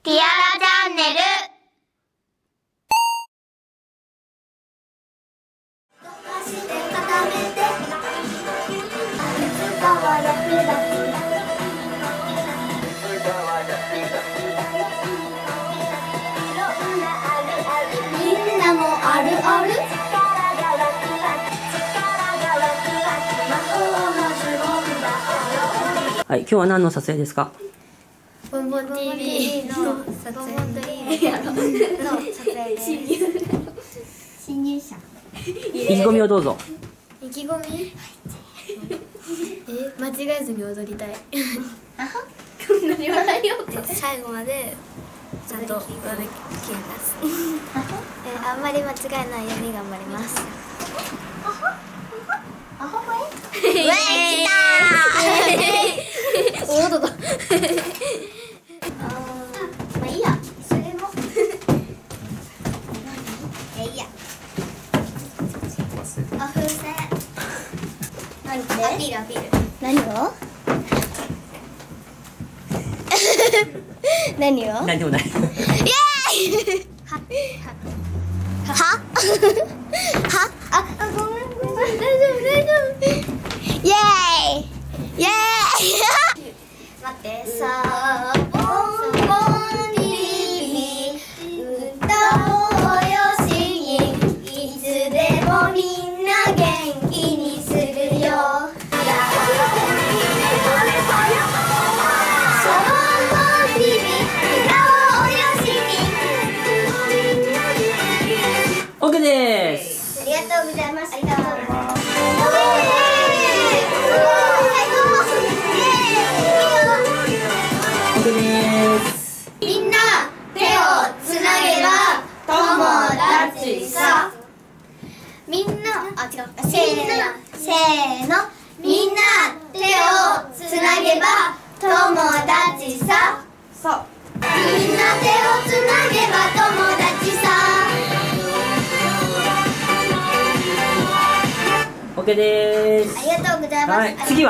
ティアラチャンネル。みんなもあるある。 はい、今日は何の撮影ですか？ ボンボン TV の撮影の撮影です。新入社。 意気込みをどうぞ。 意気込み？間違えずに踊りたい。何笑いよって。最後までちゃんと踊りきります。あんまり間違えないように頑張ります。ウェイ来たー。おーどうだ。まあいいや、それも。いいや。あ、風船。何で？アピールアピール。何を？何を？ 何でもない。 イエーイ。は？あ、ごめんごめん。大丈夫大丈夫。イエーイ。イエーイ。待ってさあ、ボンボンリリ歌おうよしに、いつでもみんな元気にするよ。 オッケーです。 ありがとうございます。ありがとうございます。 オッケーです。 みんな手をつなげば友達さ。みんな、あ、違う。せーの。みんな手をつなげば友達さ。そう。みんな手をつなげば友達さ。 オッケーです。 ありがとうございます。 はい、次は。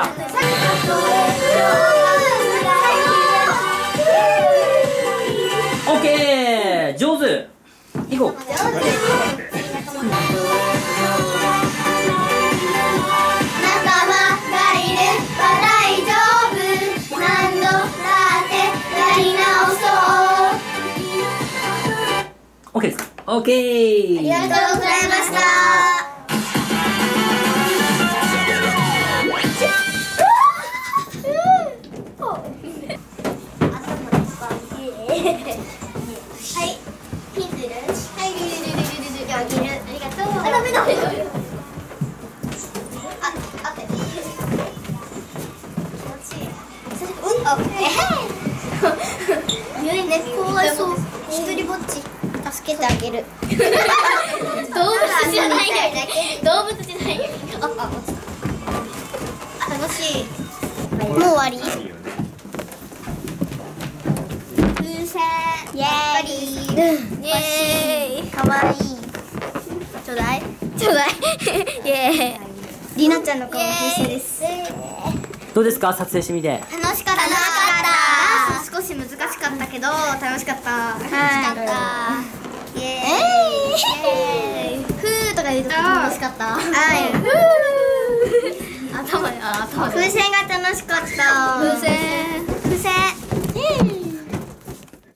オッケー、上手。行こう。 仲間がいれば大丈夫。何度だってやり直そう。 オッケーです。オッケー。 ありがとうございました。はい、ピンズいる？はい、いる。ありがとう。あ、ダメ。あって。気持ちいい。ゆいね、かわいそう。一人ぼっち。助けてあげる。動物じゃないよ。動物じゃないよ。あ、落ちた。楽しい。もう終わり？風船。イエーイ。イエーイ。かわいい。ちょうだい。イエーイ。りなちゃんの顔の風船です。 どうですか、撮影してみて。 楽しかった。少し難しかったけど楽しかった。楽しかった。イエーイ。ふーとか言うと楽しかった。はい。頭。風船が楽しかった。風船。